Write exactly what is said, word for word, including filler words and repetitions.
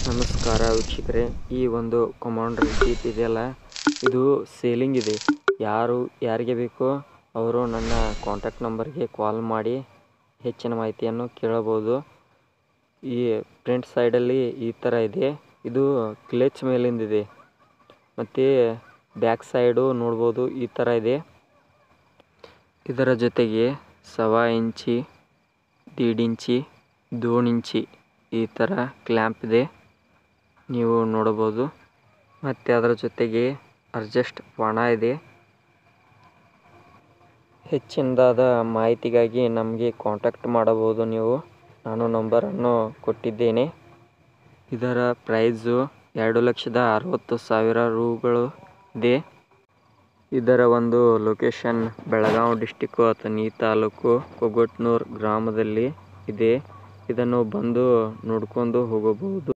ನಮಸ್ಕಾರ ವೀಕ್ಷಕರೇ, ಈ ಒಂದು ಕಮಾಂಡರ್ ಜೀಪ್ ಇದೆಯಲ್ಲ, ಇದು ಸೇಲಿಂಗ್ ಇದೆ. ಯಾರು ಯಾರಿಗೆ ಬೇಕೋ ಅವರು ನನ್ನ ಕಾಂಟ್ಯಾಕ್ಟ್ ನಂಬರ್ಗೆ ಕಾಲ್ ಮಾಡಿ ಹೆಚ್ಚಿನ ಮಾಹಿತಿಯನ್ನು ಕೇಳಬಹುದು. ಈ ಫ್ರಂಟ್ ಸೈಡಲ್ಲಿ ಈ ಥರ ಇದೆ, ಇದು ಕ್ಲಚ್ ಮೇಲಿಂದಿದೆ. ಮತ್ತು ಬ್ಯಾಕ್ ಸೈಡು ನೋಡ್ಬೋದು ಈ ಥರ ಇದೆ. ಇದರ ಜೊತೆಗೆ ಸವಾ ಇಂಚಿ, ದೀಡ್ ಇಂಚಿ, ದೋನ್ ಇಂಚಿ ಈ ಥರ ಕ್ಲ್ಯಾಂಪ್ ಇದೆ, ನೀವು ನೋಡಬಹುದು. ಮತ್ತು ಅದರ ಜೊತೆಗೆ ಅಡ್ಜಸ್ಟ್ ಬಾಣ ಇದೆ. ಹೆಚ್ಚಿನದಾದ ಮಾಹಿತಿಗಾಗಿ ನಮಗೆ ಕಾಂಟ್ಯಾಕ್ಟ್ ಮಾಡಬಹುದು ನೀವು. ನಾನು ನಂಬರನ್ನು ಕೊಟ್ಟಿದ್ದೇನೆ. ಇದರ ಪ್ರೈಸು ಎರಡು ಲಕ್ಷದ ಅರವತ್ತು ಸಾವಿರ ರೂಗಳು ಇದೆ. ಇದರ ಒಂದು ಲೊಕೇಶನ್ ಬೆಳಗಾವಿ ಡಿಸ್ಟಿಕ್ಕು ಅಥಣಿ ತಾಲೂಕು ಕೊಗಟ್ನೂರು ಗ್ರಾಮದಲ್ಲಿ ಇದೆ. ಇದನ್ನು ಬಂದು ನೋಡ್ಕೊಂಡು ಹೋಗಬಹುದು.